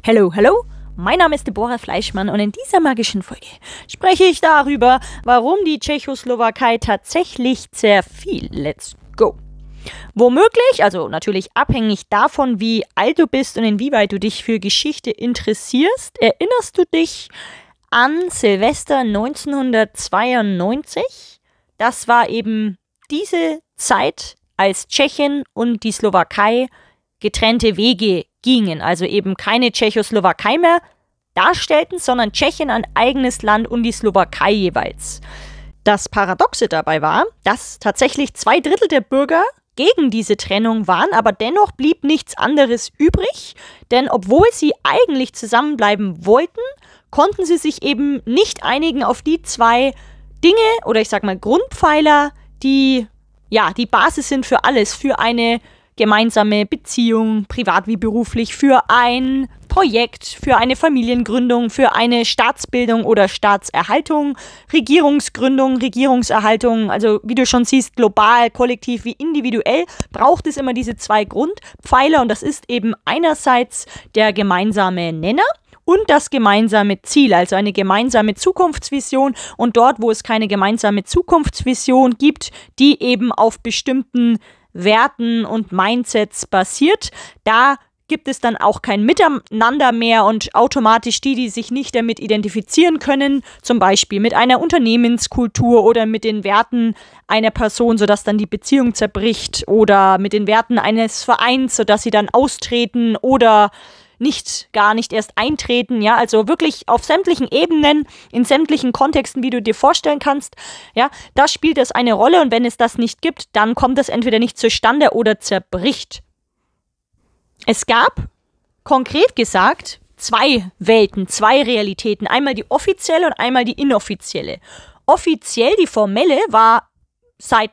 Hallo, hallo, mein Name ist Deborah Fleischmann und in dieser magischen Folge spreche ich darüber, warum die Tschechoslowakei tatsächlich zerfiel. Let's go! Womöglich, also natürlich abhängig davon, wie alt du bist und inwieweit du dich für Geschichte interessierst, erinnerst du dich an Silvester 1992? Das war eben diese Zeit, als Tschechien und die Slowakei getrennte Wege gingen, also eben keine Tschechoslowakei mehr darstellten, sondern Tschechien ein eigenes Land und die Slowakei jeweils. Das Paradoxe dabei war, dass tatsächlich 2/3 der Bürger gegen diese Trennung waren, aber dennoch blieb nichts anderes übrig, denn obwohl sie eigentlich zusammenbleiben wollten, konnten sie sich eben nicht einigen auf die zwei Dinge oder ich sag mal Grundpfeiler, die die Basis sind für alles, für eine gemeinsame Beziehung, privat wie beruflich, für ein Projekt, für eine Familiengründung, für eine Staatsbildung oder Staatserhaltung, Regierungsgründung, Regierungserhaltung, also wie du schon siehst, global, kollektiv wie individuell, braucht es immer diese zwei Grundpfeiler und das ist eben einerseits der gemeinsame Nenner und das gemeinsame Ziel, also eine gemeinsame Zukunftsvision und dort, wo es keine gemeinsame Zukunftsvision gibt, die eben auf bestimmten Werten und Mindsets basiert, da gibt es dann auch kein Miteinander mehr und automatisch die sich nicht damit identifizieren können, zum Beispiel mit einer Unternehmenskultur oder mit den Werten einer Person, sodass dann die Beziehung zerbricht oder mit den Werten eines Vereins, sodass sie dann austreten oder gar nicht erst eintreten, ja, also wirklich auf sämtlichen Ebenen, in sämtlichen Kontexten, wie du dir vorstellen kannst, ja, da spielt es eine Rolle und wenn es das nicht gibt, dann kommt es entweder nicht zustande oder zerbricht. Es gab, konkret gesagt, zwei Welten, zwei Realitäten, einmal die offizielle und einmal die inoffizielle. Offiziell, die formelle, war seit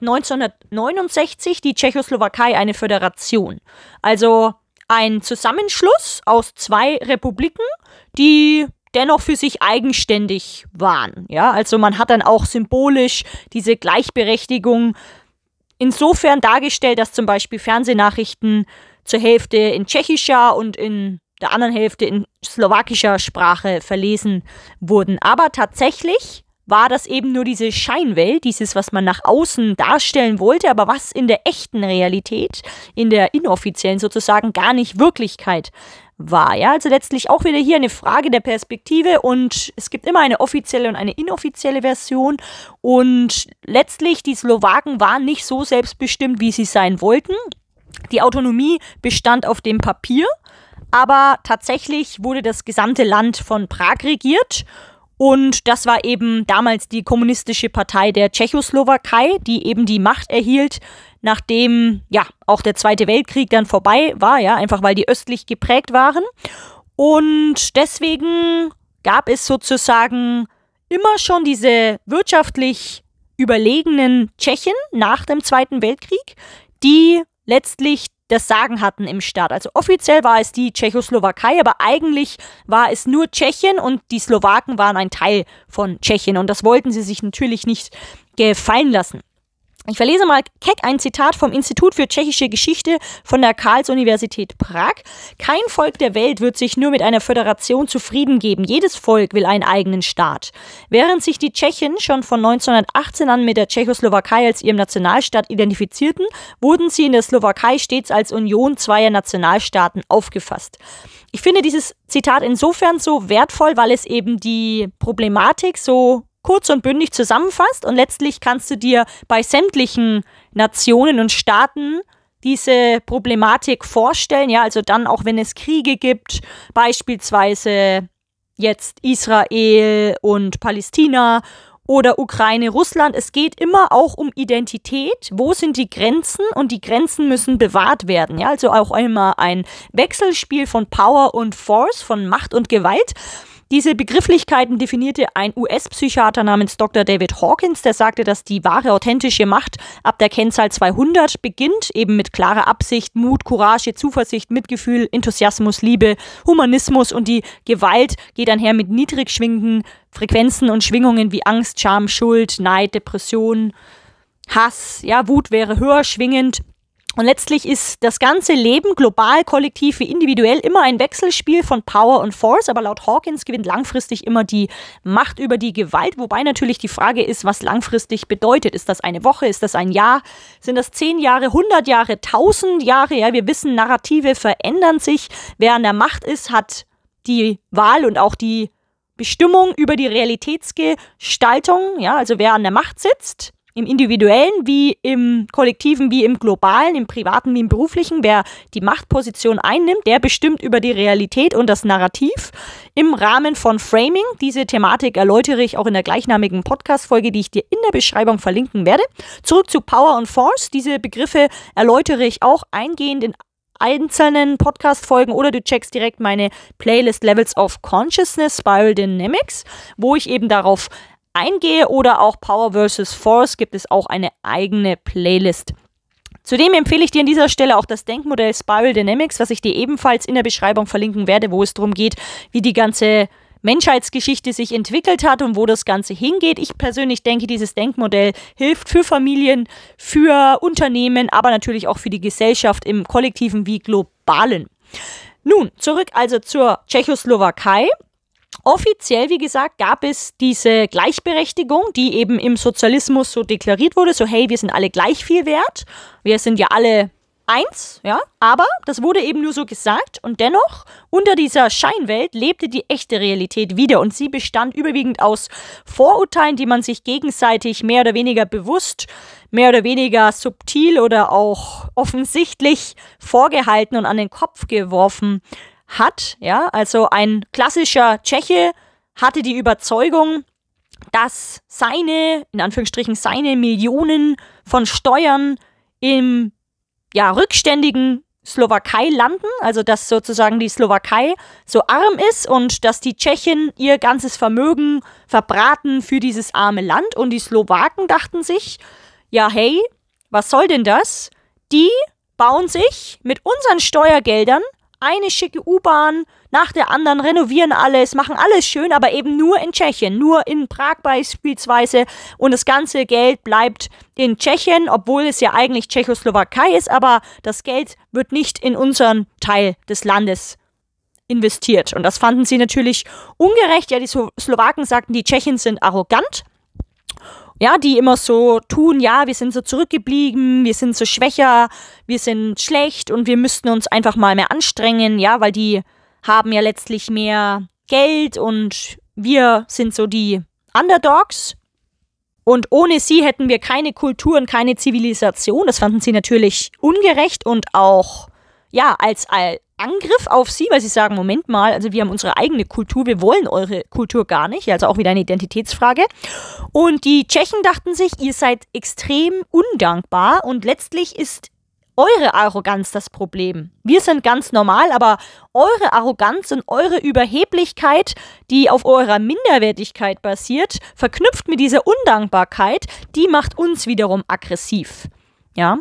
1969 die Tschechoslowakei eine Föderation, also ein Zusammenschluss aus zwei Republiken, die dennoch für sich eigenständig waren. Ja, also man hat dann auch symbolisch diese Gleichberechtigung insofern dargestellt, dass zum Beispiel Fernsehnachrichten zur Hälfte in tschechischer und in der anderen Hälfte in slowakischer Sprache verlesen wurden. Aber tatsächlich war das eben nur diese Scheinwelt, dieses, was man nach außen darstellen wollte, aber was in der echten Realität, in der inoffiziellen sozusagen, gar nicht Wirklichkeit war. Ja, also letztlich auch wieder hier eine Frage der Perspektive und es gibt immer eine offizielle und eine inoffizielle Version und letztlich die Slowaken waren nicht so selbstbestimmt, wie sie sein wollten. Die Autonomie bestand auf dem Papier, aber tatsächlich wurde das gesamte Land von Prag regiert. Und das war eben damals die kommunistische Partei der Tschechoslowakei, die eben die Macht erhielt, nachdem auch der Zweite Weltkrieg dann vorbei war, ja, einfach weil die östlich geprägt waren. Und deswegen gab es sozusagen immer schon diese wirtschaftlich überlegenen Tschechen nach dem Zweiten Weltkrieg, die letztlich das Sagen hatten im Staat. Also offiziell war es die Tschechoslowakei, aber eigentlich war es nur Tschechien und die Slowaken waren ein Teil von Tschechien und das wollten sie sich natürlich nicht gefallen lassen. Ich verlese mal keck ein Zitat vom Institut für tschechische Geschichte von der Karls-Universität Prag. Kein Volk der Welt wird sich nur mit einer Föderation zufrieden geben. Jedes Volk will einen eigenen Staat. Während sich die Tschechen schon von 1918 an mit der Tschechoslowakei als ihrem Nationalstaat identifizierten, wurden sie in der Slowakei stets als Union zweier Nationalstaaten aufgefasst. Ich finde dieses Zitat insofern so wertvoll, weil es eben die Problematik so kurz und bündig zusammenfasst und letztlich kannst du dir bei sämtlichen Nationen und Staaten diese Problematik vorstellen, ja, also dann auch wenn es Kriege gibt, beispielsweise jetzt Israel und Palästina oder Ukraine, Russland, es geht immer auch um Identität, wo sind die Grenzen und die Grenzen müssen bewahrt werden, ja, also auch immer ein Wechselspiel von Power und Force, von Macht und Gewalt. Diese Begrifflichkeiten definierte ein US-Psychiater namens Dr. David Hawkins, der sagte, dass die wahre authentische Macht ab der Kennzahl 200 beginnt, eben mit klarer Absicht, Mut, Courage, Zuversicht, Mitgefühl, Enthusiasmus, Liebe, Humanismus und die Gewalt geht einher mit niedrig schwingenden Frequenzen und Schwingungen wie Angst, Scham, Schuld, Neid, Depression, Hass, ja, Wut wäre höher schwingend Und letztlich ist das ganze Leben, global, kollektiv wie individuell, immer ein Wechselspiel von Power und Force. Aber laut Hawkins gewinnt langfristig immer die Macht über die Gewalt. Wobei natürlich die Frage ist, was langfristig bedeutet. Ist das eine Woche? Ist das ein Jahr? Sind das 10 Jahre, 100 Jahre, 1000 Jahre? Ja, wir wissen, Narrative verändern sich. Wer an der Macht ist, hat die Wahl und auch die Bestimmung über die Realitätsgestaltung. Ja, also wer an der Macht sitzt, im Individuellen wie im Kollektiven wie im Globalen, im Privaten wie im Beruflichen, wer die Machtposition einnimmt, der bestimmt über die Realität und das Narrativ im Rahmen von Framing. Diese Thematik erläutere ich auch in der gleichnamigen Podcast-Folge, die ich dir in der Beschreibung verlinken werde. Zurück zu Power und Force. Diese Begriffe erläutere ich auch eingehend in einzelnen Podcast-Folgen oder du checkst direkt meine Playlist Levels of Consciousness, Spiral Dynamics, wo ich eben darauf eingehe, oder auch Power vs. Force gibt es auch eine eigene Playlist. Zudem empfehle ich dir an dieser Stelle auch das Denkmodell Spiral Dynamics, was ich dir ebenfalls in der Beschreibung verlinken werde, wo es darum geht, wie die ganze Menschheitsgeschichte sich entwickelt hat und wo das Ganze hingeht. Ich persönlich denke, dieses Denkmodell hilft für Familien, für Unternehmen, aber natürlich auch für die Gesellschaft im Kollektiven wie Globalen. Nun, zurück also zur Tschechoslowakei. Offiziell, wie gesagt, gab es diese Gleichberechtigung, die eben im Sozialismus so deklariert wurde, so hey, wir sind alle gleich viel wert, wir sind ja alle eins, ja, aber das wurde eben nur so gesagt und dennoch, unter dieser Scheinwelt lebte die echte Realität wieder und sie bestand überwiegend aus Vorurteilen, die man sich gegenseitig mehr oder weniger bewusst, mehr oder weniger subtil oder auch offensichtlich vorgehalten und an den Kopf geworfen hat, ja, also ein klassischer Tscheche hatte die Überzeugung, dass seine, in Anführungsstrichen, seine Millionen von Steuern im, ja, rückständigen Slowakei landen, also dass sozusagen die Slowakei so arm ist und dass die Tschechen ihr ganzes Vermögen verbraten für dieses arme Land und die Slowaken dachten sich, ja, hey, was soll denn das? Die bauen sich mit unseren Steuergeldern eine schicke U-Bahn nach der anderen, renovieren alles, machen alles schön, aber eben nur in Tschechien, nur in Prag beispielsweise. Und das ganze Geld bleibt in Tschechien, obwohl es ja eigentlich Tschechoslowakei ist, aber das Geld wird nicht in unseren Teil des Landes investiert. Und das fanden sie natürlich ungerecht. Ja, die Slowaken sagten, die Tschechen sind arrogant. Ja, die immer so tun, ja, wir sind so zurückgeblieben, wir sind so schwächer, wir sind schlecht und wir müssten uns einfach mal mehr anstrengen, ja, weil die haben ja letztlich mehr Geld und wir sind so die Underdogs. Und ohne sie hätten wir keine Kultur und keine Zivilisation. Das fanden sie natürlich ungerecht und auch, ja, als Angriff auf sie, weil sie sagen, Moment mal, also wir haben unsere eigene Kultur, wir wollen eure Kultur gar nicht, also auch wieder eine Identitätsfrage. Und die Tschechen dachten sich, ihr seid extrem undankbar und letztlich ist eure Arroganz das Problem. Wir sind ganz normal, aber eure Arroganz und eure Überheblichkeit, die auf eurer Minderwertigkeit basiert, verknüpft mit dieser Undankbarkeit, die macht uns wiederum aggressiv. Ja,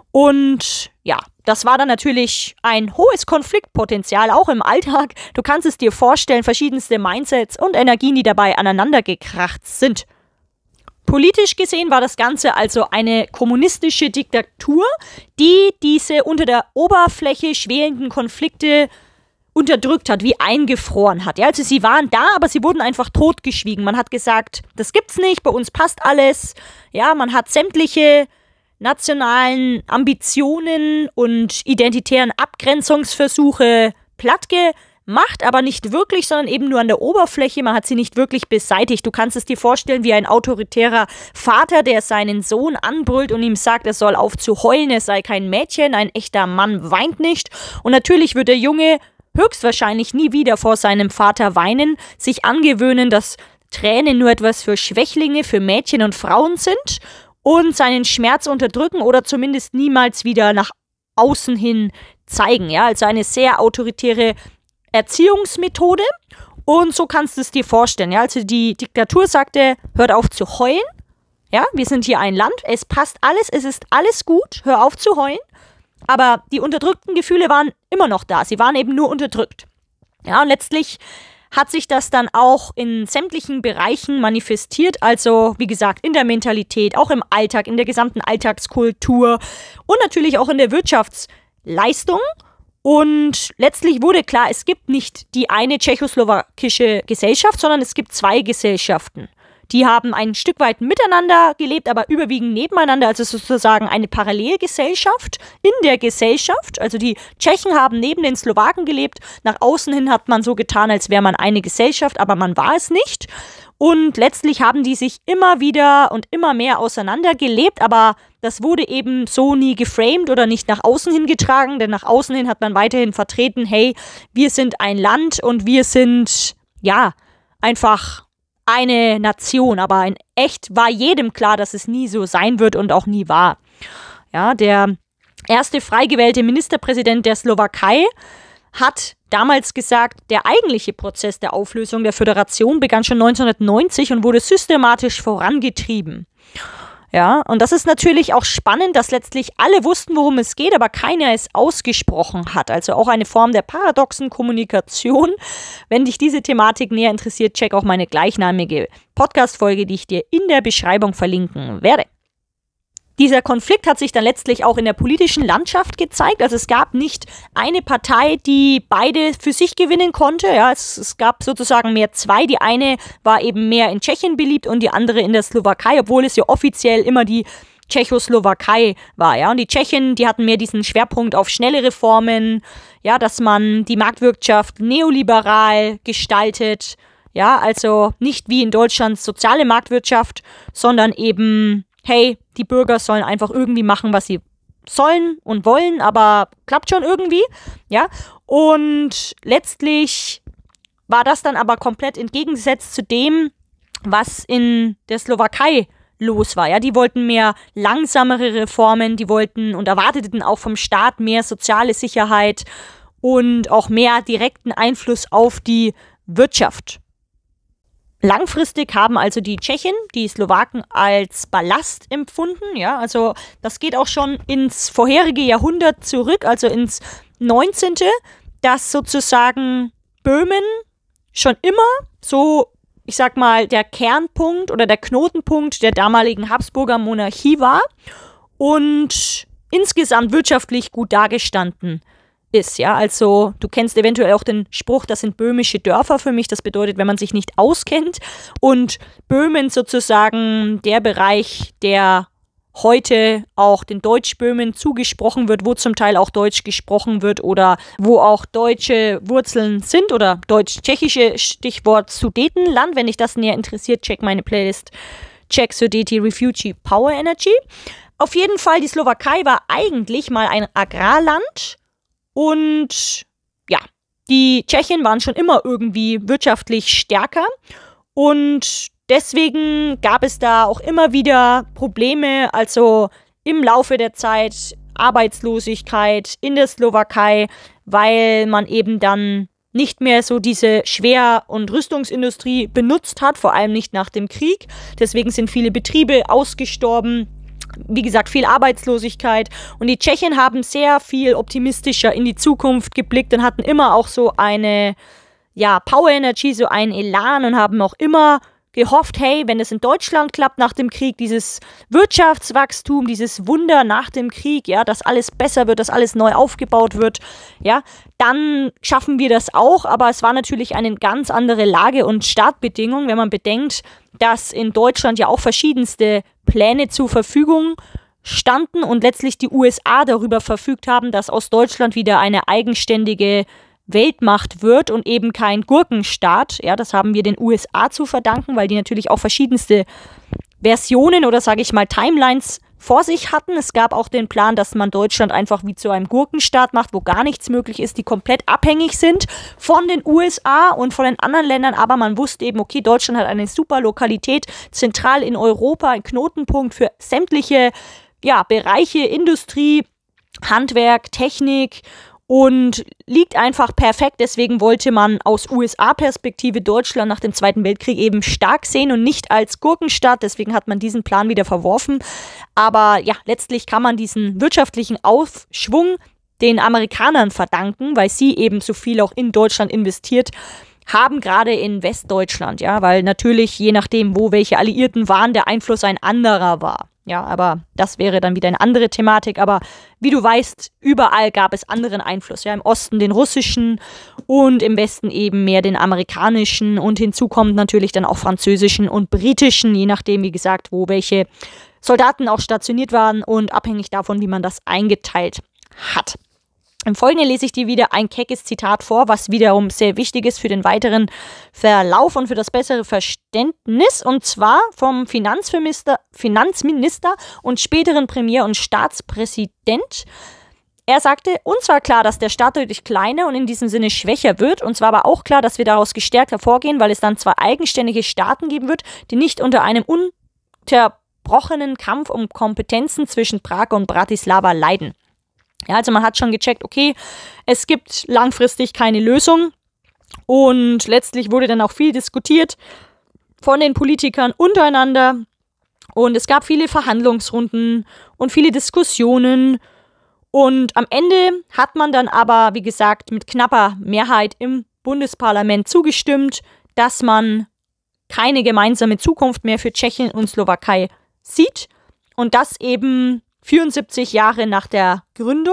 und ja, das war dann natürlich ein hohes Konfliktpotenzial, auch im Alltag. Du kannst es dir vorstellen, verschiedenste Mindsets und Energien, die dabei aneinandergekracht sind. Politisch gesehen war das Ganze also eine kommunistische Diktatur, die diese unter der Oberfläche schwelenden Konflikte unterdrückt hat, wie eingefroren hat. Ja, also sie waren da, aber sie wurden einfach totgeschwiegen. Man hat gesagt, das gibt's nicht, bei uns passt alles. Ja, man hat sämtliche nationalen Ambitionen und identitären Abgrenzungsversuche platt gemacht, aber nicht wirklich, sondern eben nur an der Oberfläche. Man hat sie nicht wirklich beseitigt. Du kannst es dir vorstellen wie ein autoritärer Vater, der seinen Sohn anbrüllt und ihm sagt, er soll auf zu heulen, er sei kein Mädchen, ein echter Mann weint nicht. Und natürlich wird der Junge höchstwahrscheinlich nie wieder vor seinem Vater weinen, sich angewöhnen, dass Tränen nur etwas für Schwächlinge, für Mädchen und Frauen sind und seinen Schmerz unterdrücken oder zumindest niemals wieder nach außen hin zeigen. Ja, also eine sehr autoritäre Erziehungsmethode und so kannst du es dir vorstellen. Ja, also die Diktatur sagte, hört auf zu heulen. Ja, wir sind hier ein Land, es passt alles, es ist alles gut, hör auf zu heulen. Aber die unterdrückten Gefühle waren immer noch da, sie waren eben nur unterdrückt. Ja, und letztlich hat sich das dann auch in sämtlichen Bereichen manifestiert, also wie gesagt in der Mentalität, auch im Alltag, in der gesamten Alltagskultur und natürlich auch in der Wirtschaftsleistung. Und letztlich wurde klar, es gibt nicht die eine tschechoslowakische Gesellschaft, sondern es gibt zwei Gesellschaften. Die haben ein Stück weit miteinander gelebt, aber überwiegend nebeneinander, also sozusagen eine Parallelgesellschaft in der Gesellschaft. Also die Tschechen haben neben den Slowaken gelebt. Nach außen hin hat man so getan, als wäre man eine Gesellschaft, aber man war es nicht. Und letztlich haben die sich immer wieder und immer mehr auseinandergelebt, aber das wurde eben so nie geframed oder nicht nach außen hin getragen, denn nach außen hin hat man weiterhin vertreten, hey, wir sind ein Land und wir sind, ja, einfach eine Nation, aber in echt war jedem klar, dass es nie so sein wird und auch nie war. Ja, der erste frei gewählte Ministerpräsident der Slowakei hat damals gesagt, der eigentliche Prozess der Auflösung der Föderation begann schon 1990 und wurde systematisch vorangetrieben. Ja, und das ist natürlich auch spannend, dass letztlich alle wussten, worum es geht, aber keiner es ausgesprochen hat. Also auch eine Form der paradoxen Kommunikation. Wenn dich diese Thematik näher interessiert, check auch meine gleichnamige Podcast-Folge, die ich dir in der Beschreibung verlinken werde. Dieser Konflikt hat sich dann letztlich auch in der politischen Landschaft gezeigt. Also es gab nicht eine Partei, die beide für sich gewinnen konnte. Ja, es gab sozusagen mehr zwei. Die eine war eben mehr in Tschechien beliebt und die andere in der Slowakei, obwohl es ja offiziell immer die Tschechoslowakei war. Ja, und die Tschechen, die hatten mehr diesen Schwerpunkt auf schnelle Reformen, ja, dass man die Marktwirtschaft neoliberal gestaltet. Ja, also nicht wie in Deutschland soziale Marktwirtschaft, sondern eben, hey, die Bürger sollen einfach irgendwie machen, was sie sollen und wollen, aber klappt schon irgendwie, ja. Und letztlich war das dann aber komplett entgegengesetzt zu dem, was in der Slowakei los war, ja. Die wollten mehr langsamere Reformen, die wollten und erwarteten auch vom Staat mehr soziale Sicherheit und auch mehr direkten Einfluss auf die Wirtschaft. Langfristig haben also die Tschechen die Slowaken als Ballast empfunden, ja, also das geht auch schon ins vorherige Jahrhundert zurück, also ins 19., dass sozusagen Böhmen schon immer so, ich sag mal, der Kernpunkt oder der Knotenpunkt der damaligen Habsburger Monarchie war und insgesamt wirtschaftlich gut dargestanden ist, ja, also du kennst eventuell auch den Spruch, das sind böhmische Dörfer für mich, das bedeutet, wenn man sich nicht auskennt und Böhmen sozusagen der Bereich, der heute auch den Deutschböhmen zugesprochen wird, wo zum Teil auch Deutsch gesprochen wird oder wo auch deutsche Wurzeln sind oder deutsch-tschechische, Stichwort Sudetenland, wenn dich das näher interessiert, check meine Playlist, check Sudeti Refugee Power Energy. Auf jeden Fall, die Slowakei war eigentlich mal ein Agrarland. Und ja, die Tschechen waren schon immer irgendwie wirtschaftlich stärker und deswegen gab es da auch immer wieder Probleme, also im Laufe der Zeit Arbeitslosigkeit in der Slowakei, weil man eben dann nicht mehr so diese Schwer- und Rüstungsindustrie benutzt hat, vor allem nicht nach dem Krieg. Deswegen sind viele Betriebe ausgestorben. Wie gesagt, viel Arbeitslosigkeit und die Tschechen haben sehr viel optimistischer in die Zukunft geblickt und hatten immer auch so eine, ja, Power Energy, so einen Elan und haben auch immer gehofft, hey, wenn es in Deutschland klappt nach dem Krieg, dieses Wirtschaftswachstum, dieses Wunder nach dem Krieg, ja, dass alles besser wird, dass alles neu aufgebaut wird, ja, dann schaffen wir das auch, aber es war natürlich eine ganz andere Lage und Startbedingung, wenn man bedenkt, dass in Deutschland ja auch verschiedenste Pläne zur Verfügung standen und letztlich die USA darüber verfügt haben, dass aus Deutschland wieder eine eigenständige Weltmacht wird und eben kein Gurkenstaat. Ja, das haben wir den USA zu verdanken, weil die natürlich auch verschiedenste Versionen oder sage ich mal Timelines vor sich hatten. Es gab auch den Plan, dass man Deutschland einfach wie zu einem Gurkenstaat macht, wo gar nichts möglich ist, die komplett abhängig sind von den USA und von den anderen Ländern. Aber man wusste eben, okay, Deutschland hat eine super Lokalität, zentral in Europa, ein Knotenpunkt für sämtliche, ja, Bereiche, Industrie, Handwerk, Technik und liegt einfach perfekt. Deswegen wollte man aus USA-Perspektive Deutschland nach dem Zweiten Weltkrieg eben stark sehen und nicht als Gurkenstaat. Deswegen hat man diesen Plan wieder verworfen. Aber ja, letztlich kann man diesen wirtschaftlichen Aufschwung den Amerikanern verdanken, weil sie eben so viel auch in Deutschland investiert haben, gerade in Westdeutschland, ja, weil natürlich je nachdem, wo welche Alliierten waren, der Einfluss ein anderer war. Ja, aber das wäre dann wieder eine andere Thematik. Aber wie du weißt, überall gab es anderen Einfluss. Ja, im Osten den russischen und im Westen eben mehr den amerikanischen. Und hinzu kommt natürlich dann auch französischen und britischen, je nachdem, wie gesagt, wo welche Soldaten auch stationiert waren und abhängig davon, wie man das eingeteilt hat. Im Folgenden lese ich dir wieder ein keckes Zitat vor, was wiederum sehr wichtig ist für den weiteren Verlauf und für das bessere Verständnis, und zwar vom Finanzminister und späteren Premier und Staatspräsident. Er sagte, uns war klar, dass der Staat deutlich kleiner und in diesem Sinne schwächer wird. Uns war aber auch klar, dass wir daraus gestärkt hervorgehen, weil es dann 2 eigenständige Staaten geben wird, die nicht unter einem unterbrochenen Kampf um Kompetenzen zwischen Prag und Bratislava leiden. Ja, also man hat schon gecheckt, okay, es gibt langfristig keine Lösung, und letztlich wurde dann auch viel diskutiert von den Politikern untereinander, und es gab viele Verhandlungsrunden und viele Diskussionen, und am Ende hat man dann aber, wie gesagt, mit knapper Mehrheit im Bundesparlament zugestimmt, dass man keine gemeinsame Zukunft mehr für Tschechien und Slowakei sieht, und das eben 74 Jahre nach der Gründung.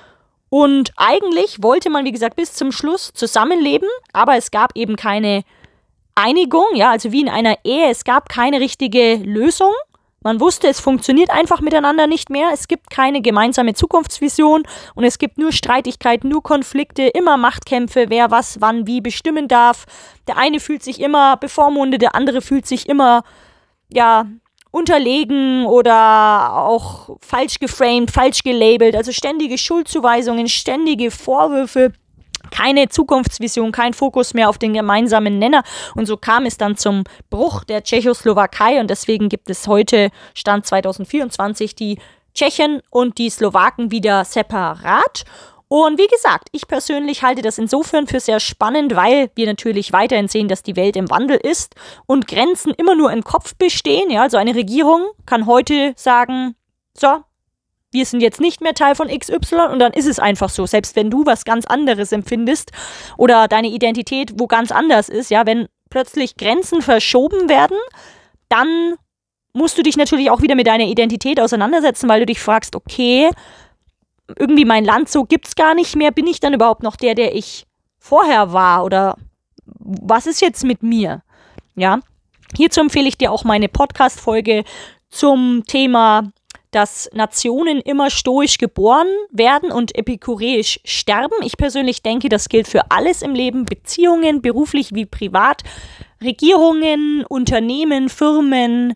Und eigentlich wollte man, wie gesagt, bis zum Schluss zusammenleben, aber es gab eben keine Einigung, ja, also wie in einer Ehe, es gab keine richtige Lösung. Man wusste, es funktioniert einfach miteinander nicht mehr, es gibt keine gemeinsame Zukunftsvision und es gibt nur Streitigkeiten, nur Konflikte, immer Machtkämpfe, wer was wann wie bestimmen darf. Der eine fühlt sich immer bevormundet, der andere fühlt sich immer, ja, unterlegen oder auch falsch geframed, falsch gelabelt, also ständige Schuldzuweisungen, ständige Vorwürfe, keine Zukunftsvision, kein Fokus mehr auf den gemeinsamen Nenner, und so kam es dann zum Bruch der Tschechoslowakei, und deswegen gibt es heute, Stand 2024, die Tschechen und die Slowaken wieder separat. Und wie gesagt, ich persönlich halte das insofern für sehr spannend, weil wir natürlich weiterhin sehen, dass die Welt im Wandel ist und Grenzen immer nur im Kopf bestehen. Ja, also eine Regierung kann heute sagen, so, wir sind jetzt nicht mehr Teil von XY, und dann ist es einfach so. Selbst wenn du was ganz anderes empfindest oder deine Identität wo ganz anders ist, ja, wenn plötzlich Grenzen verschoben werden, dann musst du dich natürlich auch wieder mit deiner Identität auseinandersetzen, weil du dich fragst, okay, irgendwie mein Land so gibt's gar nicht mehr, bin ich dann überhaupt noch der ich vorher war, oder was ist jetzt mit mir? Ja, hierzu empfehle ich dir auch meine Podcast-Folge zum Thema, dass Nationen immer stoisch geboren werden und epikureisch sterben. Ich persönlich denke, das gilt für alles im Leben, Beziehungen, beruflich wie privat, Regierungen, Unternehmen, Firmen,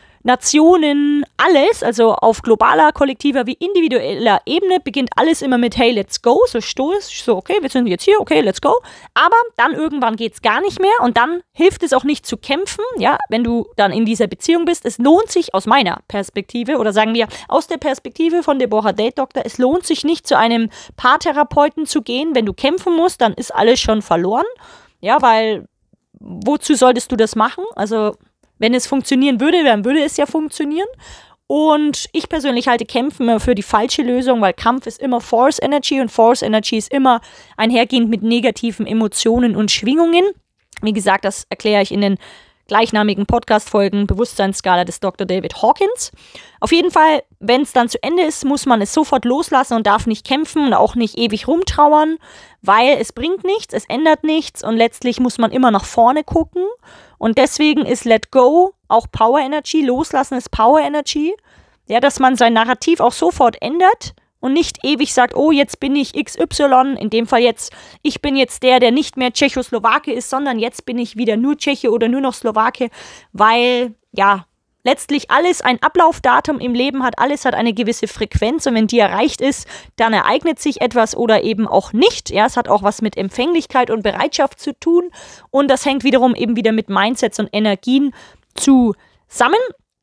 Nationen, alles, also auf globaler, kollektiver wie individueller Ebene beginnt alles immer mit hey, let's go, so stoisch, so okay, wir sind jetzt hier, okay, let's go, aber dann irgendwann geht's gar nicht mehr und dann hilft es auch nicht zu kämpfen, ja, wenn du dann in dieser Beziehung bist. Es lohnt sich aus meiner Perspektive, oder sagen wir aus der Perspektive von Deborah Date Doctor, es lohnt sich nicht, zu einem Paartherapeuten zu gehen. Wenn du kämpfen musst, dann ist alles schon verloren, ja, weil wozu solltest du das machen? Also wenn es funktionieren würde, dann würde es ja funktionieren. Und ich persönlich halte Kämpfen immer für die falsche Lösung, weil Kampf ist immer Force Energy und Force Energy ist immer einhergehend mit negativen Emotionen und Schwingungen. Wie gesagt, das erkläre ich in den gleichnamigen Podcast-Folgen Bewusstseinsskala des Dr. David Hawkins. Auf jeden Fall, wenn es dann zu Ende ist, muss man es sofort loslassen und darf nicht kämpfen und auch nicht ewig rumtrauern, weil es bringt nichts, es ändert nichts und letztlich muss man immer nach vorne gucken. Und deswegen ist Let Go auch Power Energy, Loslassen ist Power Energy. Ja, dass man sein Narrativ auch sofort ändert und nicht ewig sagt, oh, jetzt bin ich XY, in dem Fall jetzt, ich bin jetzt der nicht mehr Tschechoslowake ist, sondern jetzt bin ich wieder nur Tscheche oder nur noch Slowake, weil, ja, letztlich alles ein Ablaufdatum im Leben hat, alles hat eine gewisse Frequenz und wenn die erreicht ist, dann ereignet sich etwas oder eben auch nicht. Ja, es hat auch was mit Empfänglichkeit und Bereitschaft zu tun und das hängt wiederum eben wieder mit Mindsets und Energien zusammen.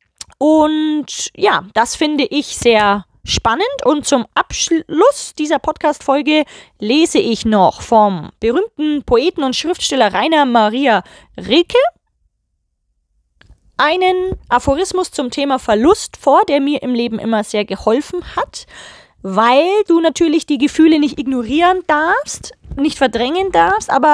Und ja, das finde ich sehr spannend und zum Abschluss dieser Podcast-Folge lese ich noch vom berühmten Poeten und Schriftsteller Rainer Maria Rilke einen Aphorismus zum Thema Verlust vor, der mir im Leben immer sehr geholfen hat, weil du natürlich die Gefühle nicht ignorieren darfst, nicht verdrängen darfst, aber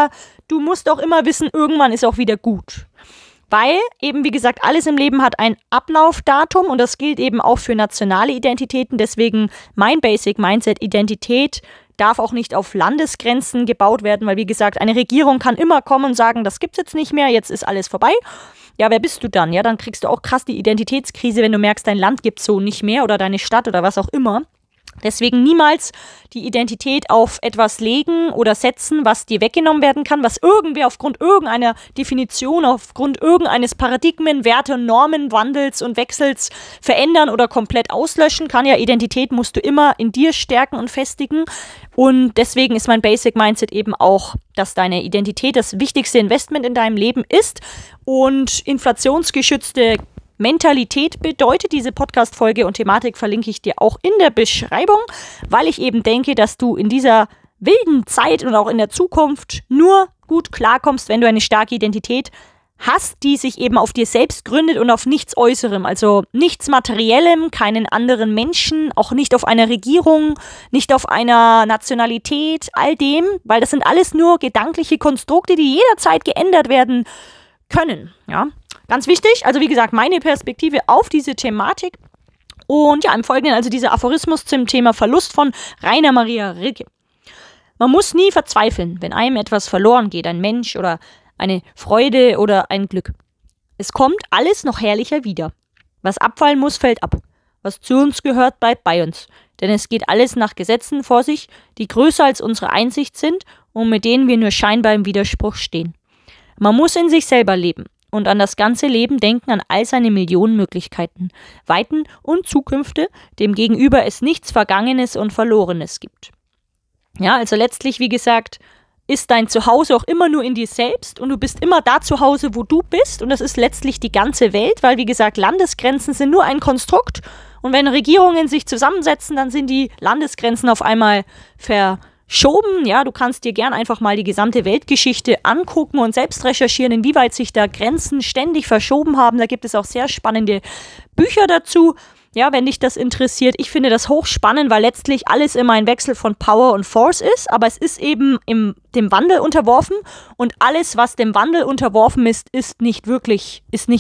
du musst auch immer wissen, irgendwann ist auch wieder gut. Weil eben, wie gesagt, alles im Leben hat ein Ablaufdatum und das gilt eben auch für nationale Identitäten. Deswegen mein Basic Mindset, Identität darf auch nicht auf Landesgrenzen gebaut werden, weil, wie gesagt, eine Regierung kann immer kommen und sagen, das gibt's jetzt nicht mehr, jetzt ist alles vorbei. Ja, wer bist du dann? Ja, dann kriegst du auch krass die Identitätskrise, wenn du merkst, dein Land gibt's so nicht mehr oder deine Stadt oder was auch immer. Deswegen niemals die Identität auf etwas legen oder setzen, was dir weggenommen werden kann, was irgendwer aufgrund irgendeiner Definition, aufgrund irgendeines Paradigmen, Werte, Normenwandels und Wechsels verändern oder komplett auslöschen kann. Ja, Identität musst du immer in dir stärken und festigen. Und deswegen ist mein Basic Mindset eben auch, dass deine Identität das wichtigste Investment in deinem Leben ist und inflationsgeschützte Mentalität bedeutet diese Podcast-Folge und Thematik verlinke ich dir auch in der Beschreibung, weil ich eben denke, dass du in dieser wilden Zeit und auch in der Zukunft nur gut klarkommst, wenn du eine starke Identität hast, die sich eben auf dir selbst gründet und auf nichts Äußerem, also nichts Materiellem, keinen anderen Menschen, auch nicht auf einer Regierung, nicht auf einer Nationalität, all dem, weil das sind alles nur gedankliche Konstrukte, die jederzeit geändert werden können, ja. Ganz wichtig, also wie gesagt, meine Perspektive auf diese Thematik und ja, im Folgenden also dieser Aphorismus zum Thema Verlust von Rainer Maria Rilke. Man muss nie verzweifeln, wenn einem etwas verloren geht, ein Mensch oder eine Freude oder ein Glück. Es kommt alles noch herrlicher wieder. Was abfallen muss, fällt ab. Was zu uns gehört, bleibt bei uns. Denn es geht alles nach Gesetzen vor sich, die größer als unsere Einsicht sind und mit denen wir nur scheinbar im Widerspruch stehen. Man muss in sich selber leben und an das ganze Leben denken, an all seine Millionen Möglichkeiten, Weiten und Zukünfte, dem gegenüber es nichts Vergangenes und Verlorenes gibt. Ja, also letztlich, wie gesagt, ist dein Zuhause auch immer nur in dir selbst und du bist immer da zu Hause, wo du bist und das ist letztlich die ganze Welt, weil, wie gesagt, Landesgrenzen sind nur ein Konstrukt und wenn Regierungen sich zusammensetzen, dann sind die Landesgrenzen auf einmal verschoben. Ja, du kannst dir gern einfach mal die gesamte Weltgeschichte angucken und selbst recherchieren, inwieweit sich da Grenzen ständig verschoben haben. Da gibt es auch sehr spannende Bücher dazu. Ja, wenn dich das interessiert. Ich finde das hochspannend, weil letztlich alles immer ein Wechsel von Power und Force ist, aber es ist eben dem Wandel unterworfen und alles, was dem Wandel unterworfen ist, ist nicht wirklich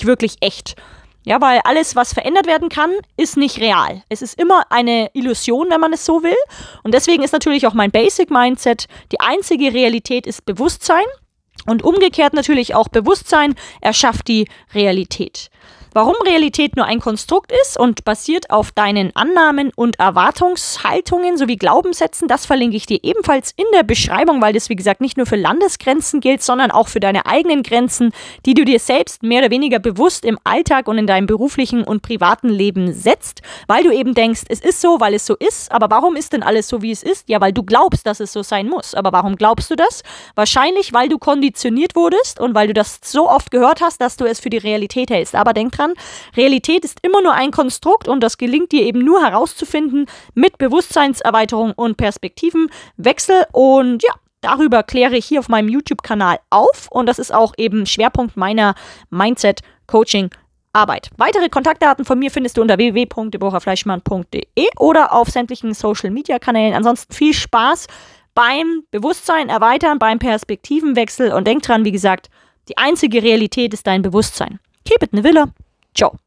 echt. Ja, weil alles, was verändert werden kann, ist nicht real. Es ist immer eine Illusion, wenn man es so will. Und deswegen ist natürlich auch mein Basic Mindset, die einzige Realität ist Bewusstsein. Und umgekehrt natürlich auch Bewusstsein erschafft die Realität. Warum Realität nur ein Konstrukt ist und basiert auf deinen Annahmen und Erwartungshaltungen sowie Glaubenssätzen, das verlinke ich dir ebenfalls in der Beschreibung, weil das, wie gesagt, nicht nur für Landesgrenzen gilt, sondern auch für deine eigenen Grenzen, die du dir selbst mehr oder weniger bewusst im Alltag und in deinem beruflichen und privaten Leben setzt, weil du eben denkst, es ist so, weil es so ist, aber warum ist denn alles so, wie es ist? Ja, weil du glaubst, dass es so sein muss. Aber warum glaubst du das? Wahrscheinlich, weil du konditioniert wurdest und weil du das so oft gehört hast, dass du es für die Realität hältst. Aber denk dran, Realität ist immer nur ein Konstrukt und das gelingt dir eben nur herauszufinden mit Bewusstseinserweiterung und Perspektivenwechsel und ja, darüber kläre ich hier auf meinem YouTube-Kanal auf und das ist auch eben Schwerpunkt meiner Mindset-Coaching-Arbeit. Weitere Kontaktdaten von mir findest du unter www.deborahfleischmann.de oder auf sämtlichen Social-Media-Kanälen. Ansonsten viel Spaß beim Bewusstsein erweitern, beim Perspektivenwechsel und denk dran, wie gesagt, die einzige Realität ist dein Bewusstsein. Keep it in the Villa. Ciao.